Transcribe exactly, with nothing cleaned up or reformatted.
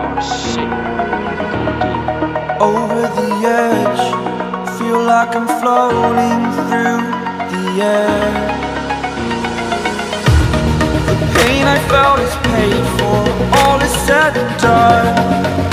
Oh shit, what we gonna do? Over the edge, feel like I'm floating through the air. The pain I felt is paid for, all is said and done.